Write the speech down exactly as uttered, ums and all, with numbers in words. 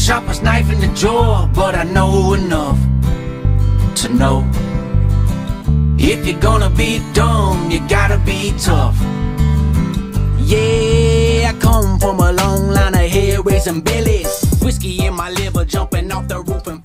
sharpest knife in the drawer, but I know enough to know if you're gonna be dumb, you gotta be tough. Yeah, I come from a long line of hair-raising bellies, whiskey in my liver, jumping off the roof and